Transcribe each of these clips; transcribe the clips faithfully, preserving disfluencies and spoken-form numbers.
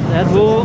Sehat, Bu.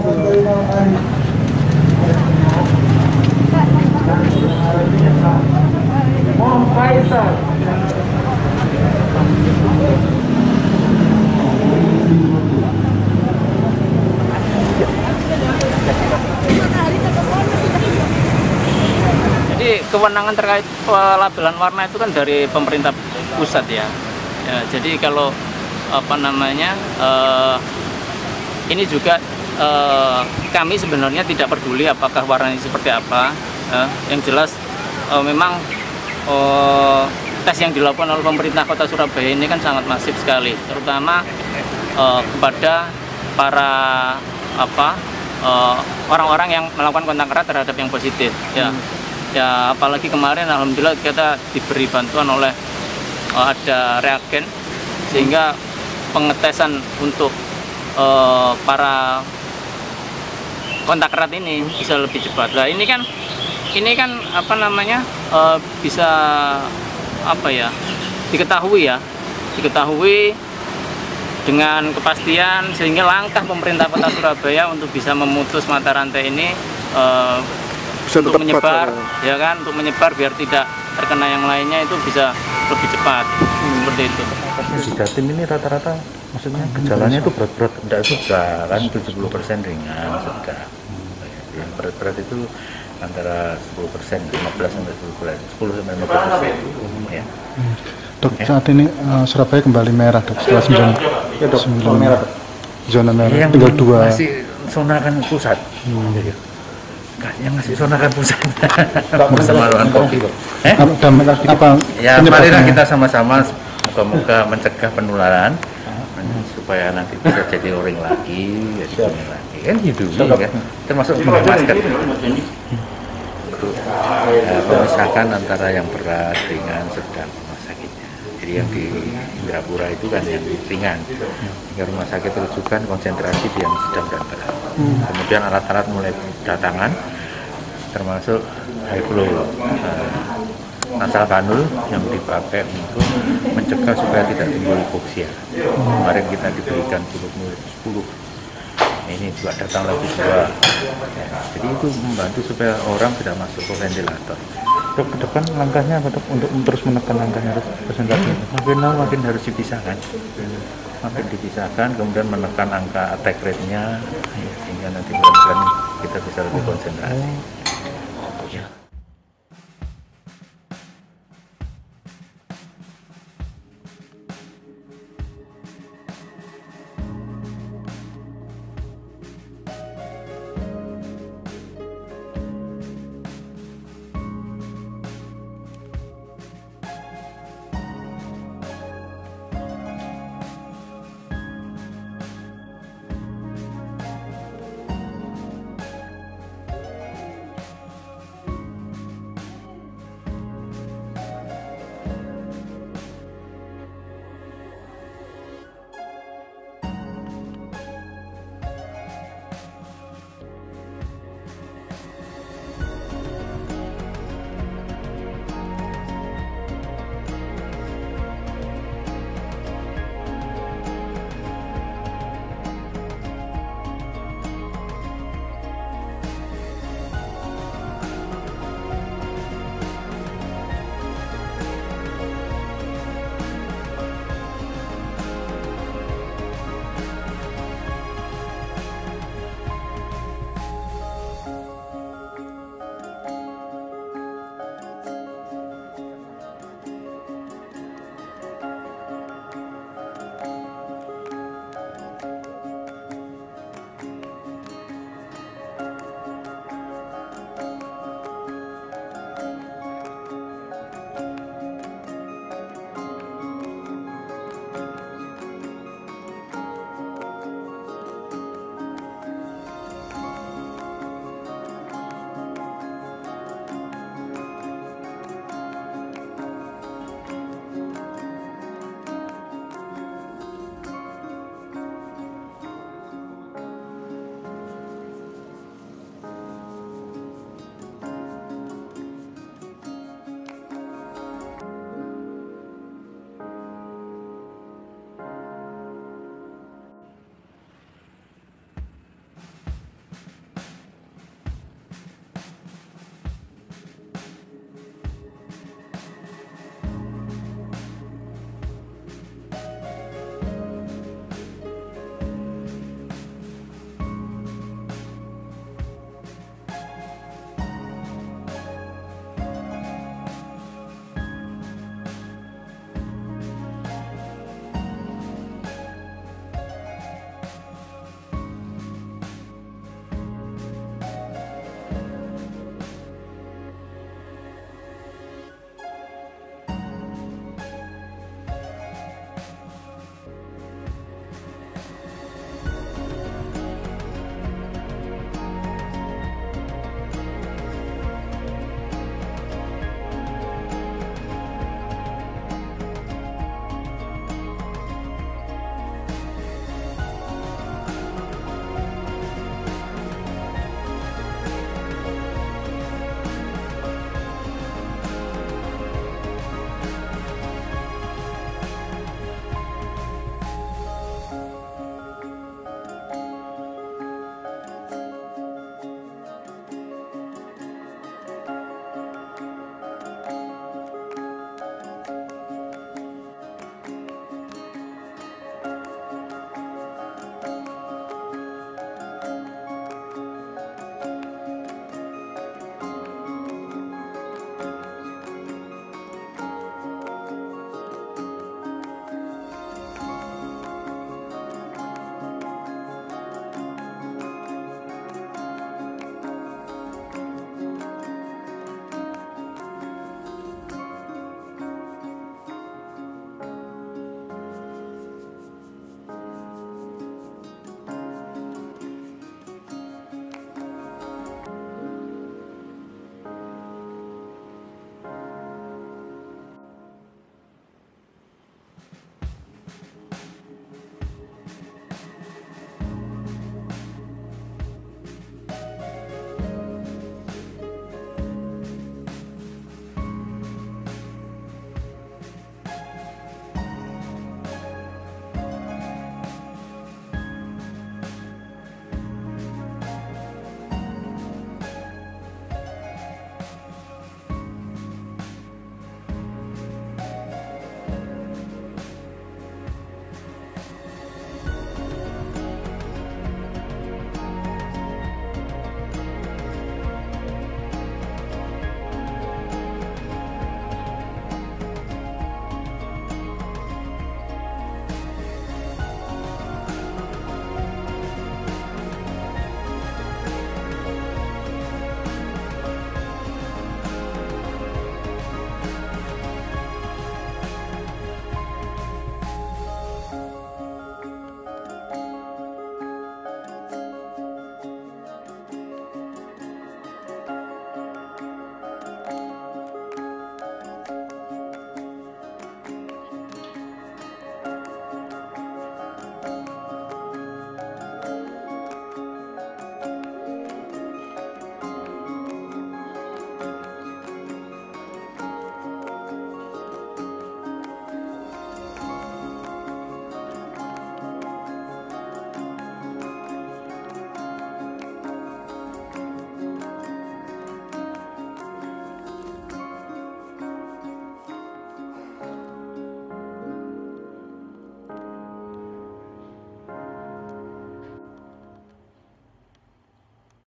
Jadi kewenangan terkait pelabelan warna itu kan dari pemerintah pusat ya. Ya, jadi kalau apa namanya uh, ini juga uh, kami sebenarnya tidak peduli apakah warnanya seperti apa. Uh, yang jelas uh, memang uh, tes yang dilakukan oleh pemerintah Kota Surabaya ini kan sangat masif sekali, terutama uh, kepada para apa orang-orang uh, yang melakukan kontak erat terhadap yang positif. Ya. Hmm. Ya, apalagi kemarin alhamdulillah kita diberi bantuan oleh uh, ada reagen sehingga pengetesan untuk uh, para kontak erat ini bisa lebih cepat. Nah, ini kan ini kan apa namanya uh, bisa apa ya diketahui ya diketahui dengan kepastian sehingga langkah pemerintah Kota Surabaya untuk bisa memutus mata rantai ini uh, untuk menyebar cepat, ya kan untuk menyebar biar tidak terkena yang lainnya itu bisa lebih cepat. Hmm. Seperti itu. Di Jatim ini rata-rata maksudnya gejalanya itu berat-berat enggak juga kan tujuh puluh persen ringan sedang. Yang berat-berat itu antara sepuluh persen, lima belas sampai sepuluh persen, sepuluh sampai lima belas persen ya. Hmm. Dok, ya. Saat ini uh, Surabaya kembali merah, Dok, setelah sembilan ya, Dok, sembilan merah. Zona merah. Yang tinggal dua. Masih zona kan pusat. Hmm. Jadi, yang ngasih zona kan pusat bersama lawan COVID. Eh? Apa? Ya, marilah kita sama-sama moga-moga mencegah penularan hmm. supaya nanti bisa jadi orang lagi, jadi orang lagi kan gitu ya. Termasuk memakai masker untuk ya, memisahkan antara yang berat, ringan, sedang rumah sakitnya. Jadi yang di Indrapura itu kan yang ringan, hingga rumah sakit rujukan konsentrasi di yang sedang dan berat. Hmm. Kemudian alat-alat mulai datangan, termasuk high flow uh, nasal kanul yang dipakai untuk mencegah supaya tidak timbul hipoksia. Hmm. Kemarin kita diberikan sepuluh, ini juga datang lagi dua. Ya, jadi itu membantu supaya orang tidak masuk ke ventilator. Dok, ke depan langkahnya apa, Dok, untuk terus menekan angkanya presentasi? Hmm. Makin lama makin harus dipisahkan. Makin dipisahkan, kemudian menekan angka attack rate-nya, sehingga nanti bulan-bulan kita bisa lebih konsentrasi.